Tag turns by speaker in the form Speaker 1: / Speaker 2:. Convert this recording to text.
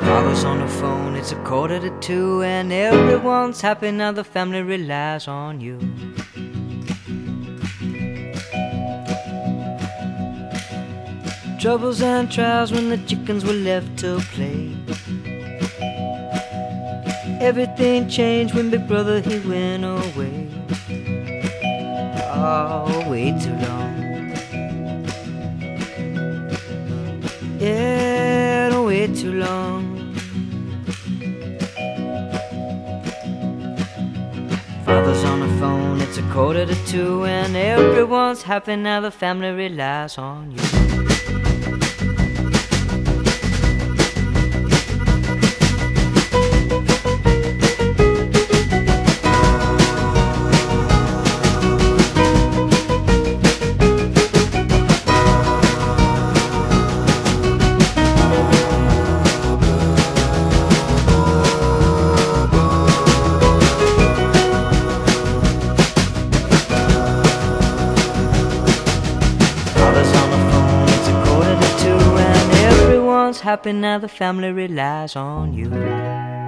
Speaker 1: Father's on the phone, it's 1:45, and everyone's happy now the family relies on you. Troubles and trials when the chickens were left to play. Everything changed when Big Brother he went away. Oh, way too long. Yeah, no, way too long. Father's on the phone, it's 1:45, and everyone's happy now the family relies on you. Happy now the family relies on you.